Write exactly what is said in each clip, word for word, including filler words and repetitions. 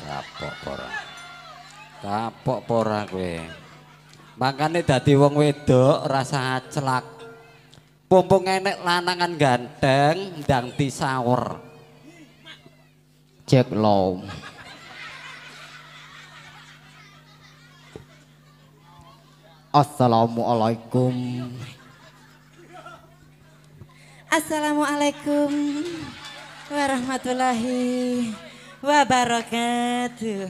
Kapok pora. Kapok pora kowe. Makane dadi wong wedok rasa celak. Pumpung enek lanangan ganteng ndang disawer. Jack Low. Assalamualaikum. Assalamualaikum warahmatullahi wabarakatuh.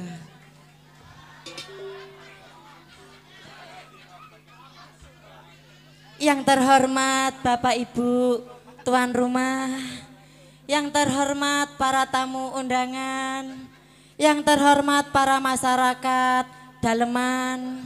Yang terhormat Bapak Ibu tuan rumah, yang terhormat para tamu undangan, yang terhormat para masyarakat daleman,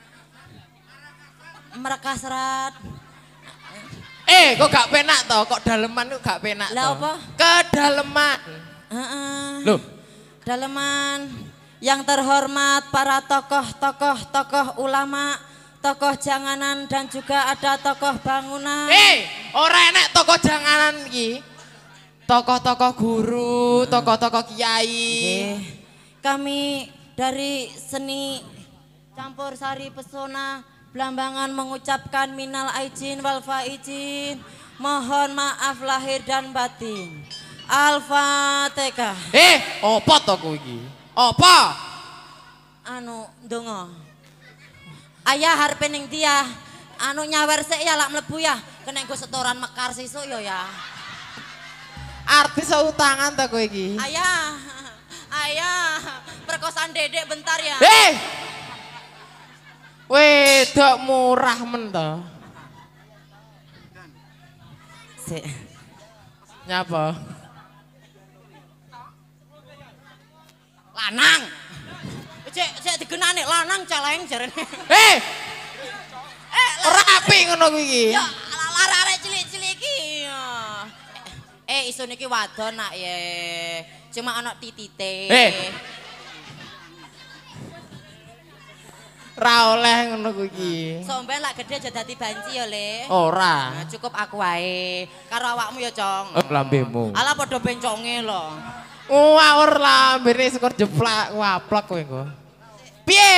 Merakasrat. Eh, kok gak penak toh? Kok daleman kok gak penak toh? Lah apa? Kedaleman. Heeh. Loh, Daleman, yang terhormat para tokoh-tokoh tokoh ulama, tokoh janganan dan juga ada tokoh bangunan. eh, ora enek tokoh janganan iki. Tokoh-tokoh guru, tokoh-tokoh kiai. Nggih. Kami dari seni campur sari pesona Blambangan mengucapkan minal aijin wal faizin. Mohon maaf lahir dan batin. Al-Fatihah. Eh, apa to kowe iki? Apa? Anu ndonga. Ayah harpe ning dia. Anu nyawer sik ya lak mlebu ya. Kena nggo setoran mekar sesuk ya ya. Artis utangan to kowe iki? Ayah. Ayah, perkosaan Dedek bentar ya. Eh! Wedok murah men to. Sik. Nyapa? Lanang. Cek cek digenane lanang celeng jarene. Eh! Eh, Ora apik ngono kuwi iki. ya arek-arek cilik-cilik iki. Eh, iso niki wadon nak ye. Cuma ana titite. Eh. Ra oleh ngono kuwi iki. Somben lak gede aja dadi banci ya, Le. Ora. Nah, cukup aku wae. Karo awakmu ya, Cong. Oh, lambemu. Ala padha benconge lho. Ngawur lambene skor jeplak waplak kowe engko. Piye?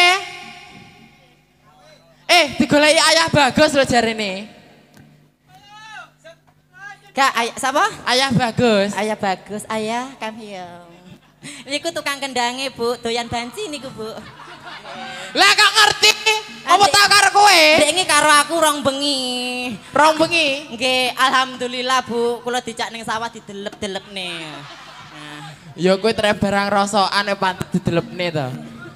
Eh, digoleki ayah bagus lho jarene. Kak, ayah sapa? Ayah bagus. Ayah bagus, ayah come here. Niku tukang kendange, Bu. Doyan banci niku, Bu. Lah gak ngerti. Apa Adik- tak karo kowe? Dek ini karo aku rong bengi. Rong bengi. Nggih, alhamdulillah, Bu. Kula dijak ning sawah didelep-delepne. Nah. Ya kowe trep barang rosokan e pantes didelepne to.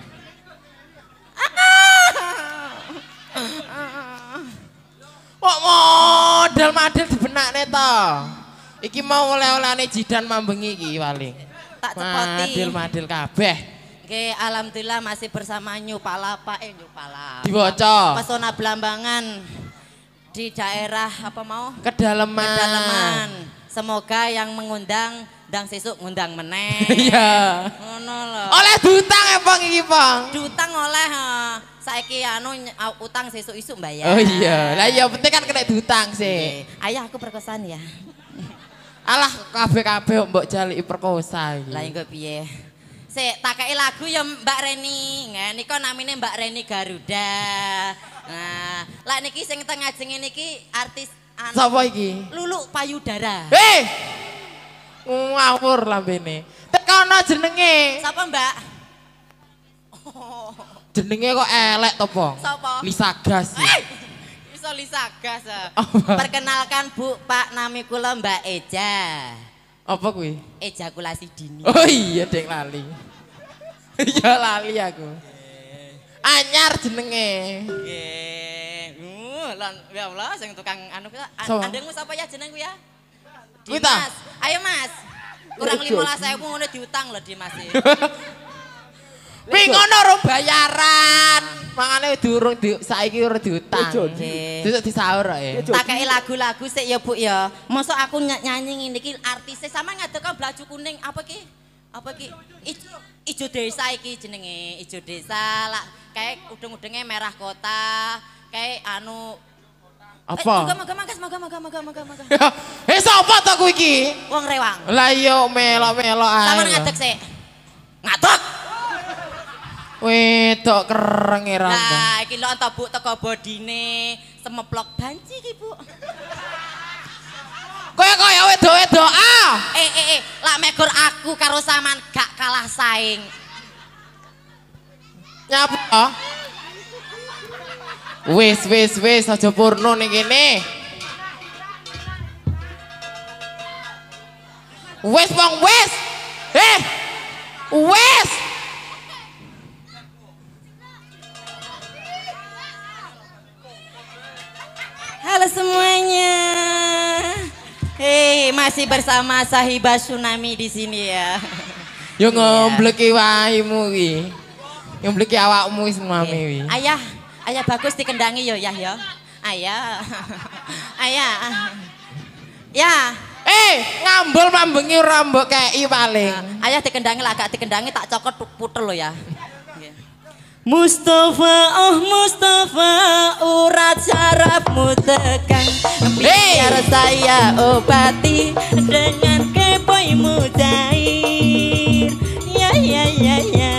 Kok modal madel dibenakne to. Iki mau oleh-olehane jidan mambengi iki paling. Tak cepoti. Madel-madel kabeh. Nggih, alhamdulillah masih bersama Nyu Palapa eh Nyu Palapa. Diwaca. Pesona Blambangan di daerah apa mau? Kedaleman. Kedalaman. Semoga yang mengundang ndang sesuk ngundang meneh. Iya. Ngono lho. Oleh diutang ya Pong iki, Pong. Diutang oleh ha. Saiki anu ny- utang sesuk isuk bayar. Oh iya. Lah iya penting kan kena diutang sih. Nggih. Ayah aku perkosaan ya. Alah kabeh-kabeh mbok jaliki perkosa iki. Lah engko piye? Sik tak kei lagu ya Mbak Reni. Nggih nika namine Mbak Reni Garuda. Nah, lah niki sing tengah jenenge niki artis anu Sapa iki? Lulu Payudara. Hei! Ngawur lambene. Tekono jenenge. Sapa Mbak? Jenenge kok elek to, Pong? Sapa? Lisa Gas. Eh, iso Lisa Gas. ah. Apa? Perkenalkan Bu, Pak, nami kula Mbak Eja. Apa kuwi? Ejakulasi dini. Oh iya, Dek lali. Iya lali aku. Anyar jenenge. Nggih. Uh, lan ya Allah sing tukang anu ku an- Sapa? andengmu sapa ya jenengku ya? Kuwi ta? Dimas. Ayo Mas. Kurang lima belas ribu ngono diutang lho Dimas. e. Pi ngono ro bayaran. Mangane durung di, saiki ora diutang. Nggih. Sesuk disaur kok ya. Tak kei lagu-lagu sik ya Bu ya. Mosok aku ny- nyanyi ngene iki artise sama ngadek baju kuning apa ki? Apa ki? Ijo, Ijo Desa iki jenenge. Ijo Desa lah kayak udeng-udenge merah kota. Kayak anu Apa? Eh, moga moga moga moga moga moga moga moga. Eh sapa to kuwi iki? Wong rewang. Lah iya melok-melok ae. Sama lho. ngadeg sik. Ngadeg. Wedok kereng e Ramba. Lah iki lho ento Bu teko bodine semeplok banci iki Bu. Kowe kaya wedok-wedok ah. Eh eh eh, lak megur aku karo sampean gak kalah saing. Nyapa? Wis wis wis aja purno ning kene. Wis wong wis. Eh. Wis. Halo semuanya. Hei, masih bersama Sahibah Tsunami di sini ya. Yo ngombleki waimu iki. Ngombleki awakmu wis mami wi. Ayah, ayah bagus dikendangi yo Yah ya. Ayah. Ayah. Ya. Eh, ngambul mambengi ora mbok kei paling. Ayah dikendangi lah, gak dikendangi tak cokot putel lo ya. Mustafa, oh Mustafa, urat syarafmu tekan. Biar saya obati dengan kepoimu cair. Ya ya ya ya.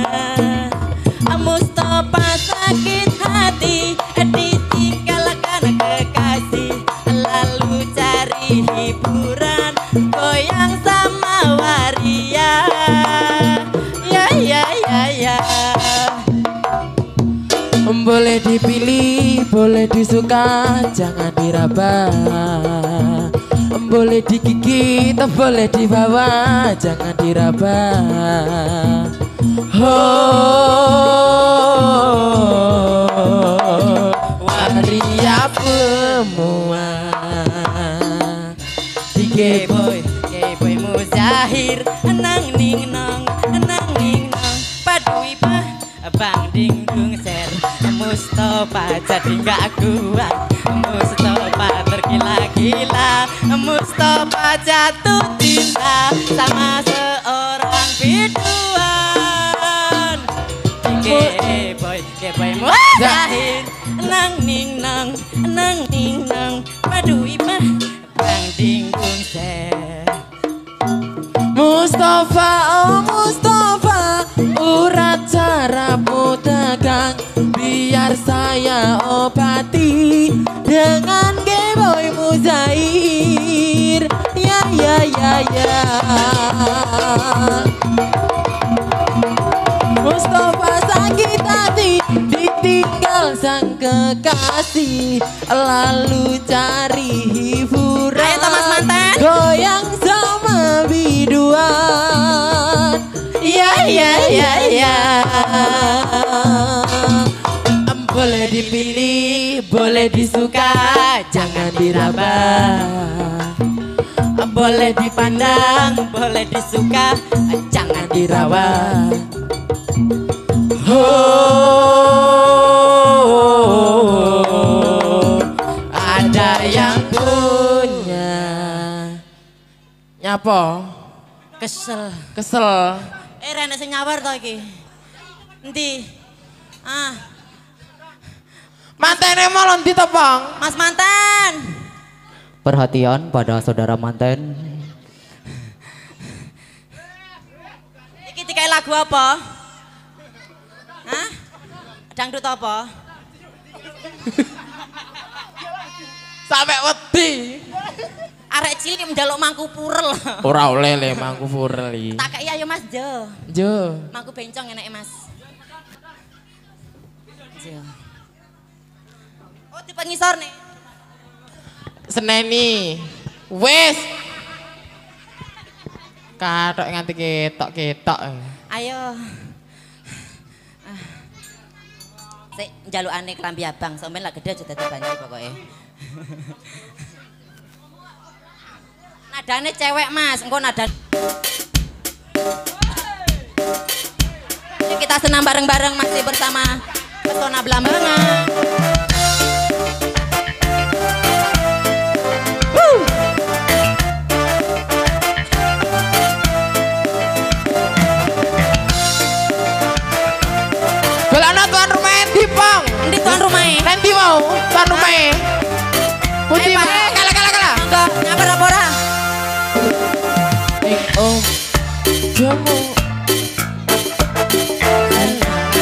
Mustafa sakit hati, ditinggalkan kekasih, lalu cari hiburan, goyang sama waria. Ya ya ya ya. Boleh dipilih, boleh disuka, jangan diraba. Boleh digigit, boleh dibawa, jangan diraba. Oh, waria semua. Dige boy, ge boy muzahir, nang ning nong, nang ning nong, padui bah, bang ding dung ser. Mustafa jadi gak kuat, Mustafa tergila-gila, Mustafa jatuh cinta sama seorang biduan. Ge boy, ge boy muzahir, nang ning nong, nang ning nong, padui bah, bang ding dung ser. Mustafa, oh Mustafa, urat syarafmu tegang, biar saya obati dengan Geboy Muzair. Ya ya ya ya. Mustafa sakit hati, ditinggal sang kekasih, lalu cari hiburan. Ayo Thomas mantan. Goyang sama biduan. Ya ya ya ya. Boleh dipilih, boleh disuka, jangan diraba. Boleh dipandang, boleh disuka, jangan dirawat. Oh, ada yang punya. Nyapa? Kesel. Kesel. Eh rene sing nyawar to iki. Endi? Ah, Mantene malah ndi to, Bang? Mas mantan. Perhatian pada saudara manten. Iki dikai lagu apa? Hah? Dangdut apa? Sampai wedi. Arek cilik njaluk mangku purel. Ora oleh le mangku furli. Tak kei ayo Mas Jo. Jo. Mangku bencong enake Mas. Jo. Oh tipe ngisor nih. Seneni. Wes. Katok nganti ketok-ketok. Ayo. Ah. Sik njalukane klambi abang, sampeyan lak gedhe aja dadi banci pokoke. Nadane cewek Mas, engko nada. Yuk kita senam bareng-bareng masih bersama Pesona Belambangan. Belana tuan rumah endi, Bang? Endi tuan rumah? Endi mau tuan rumah? Puji Pak. Bang. Kalah kalah kalah. Enggak, nyamper apa ora? Oh, jamu.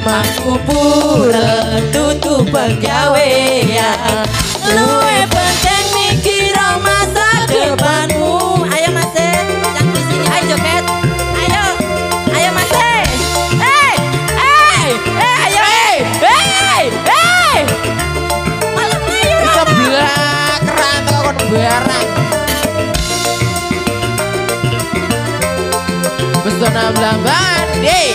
Mangku pura tutu pegawaian luwe penting mikir masa depanmu. Ayo Mas, yang di sini ayo joget. Ayo, ayo Mas. Eh, eh, eh, ayo. Eh, eh, eh. Malah ayo. Sebelah keran kok barang. Pesona Blamban, deh.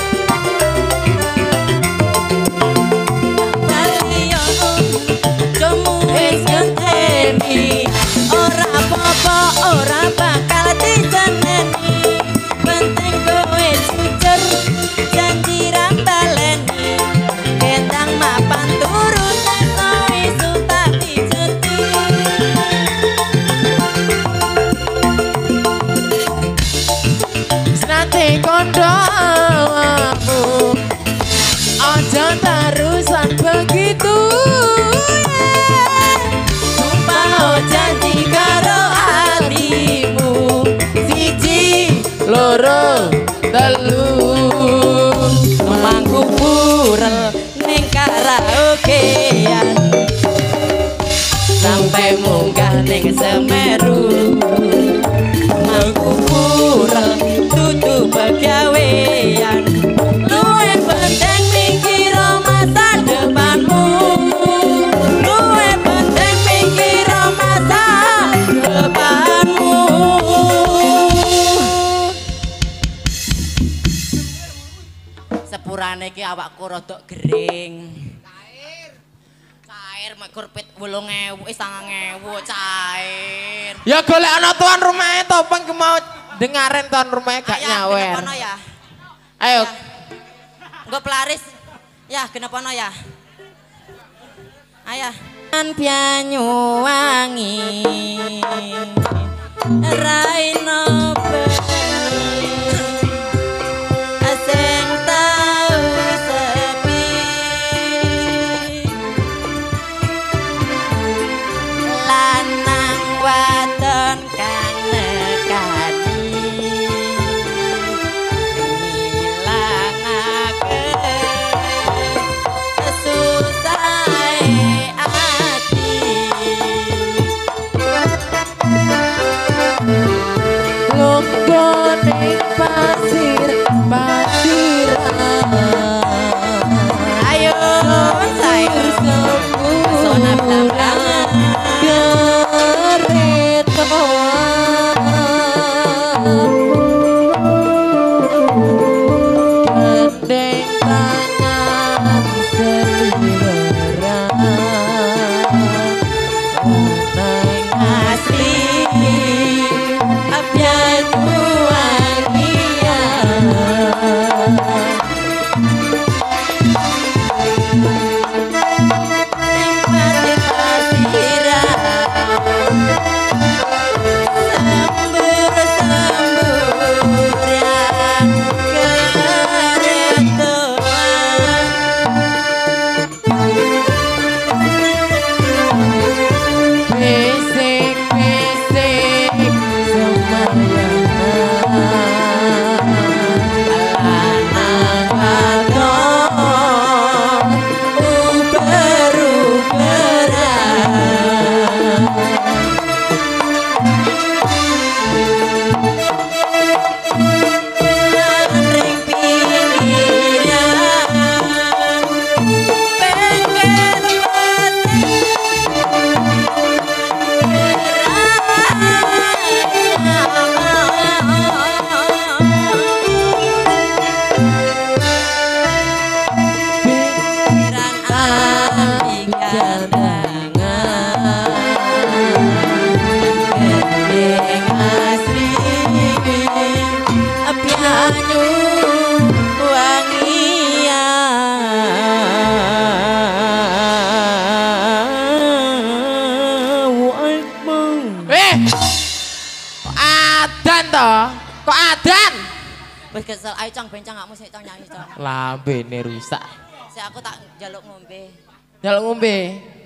Ora apa-apa, ora bakal diseneni. Penting kowe jujur, janji ra baleni. Kendang mapan turu sesa isu tak dijeti. Senate kondo aku aja tarusan begitu. Janji karo hatimu siji Loro telu mangku pura ning karaokean sampai munggah ning Semeru. Mangku pura tutu pegawaian luwe penting mikir masa depanmu. Luwe penting mikir masa depanmu. Sepurane iki awakku rada gering. Cair. Cair mek kurpit wolung ewu eh sangang ewu cair. Ya golek ana tuan rumahe to peng mau dengaren tuan rumahe gak nyawer. Ayo, ya. Ayo. Nggo pelaris. Ya, genepono ya. Ayo. Kan Banyuwangi. Raino beni. Sing tau sepi. Lanang wadon kang nekani. Ngilangake susahe ati. Lungguh ning pasir pasiran. Ayo sayur Pesona Blamban Gandeng tangan seliweran nang asli Banyuwangian. Kok adan? Wis kesel, ayo Cang bencang kamu sik Cang nyanyi Cang. Lambene rusak. Sik aku tak njaluk ngombe. Njaluk ngombe.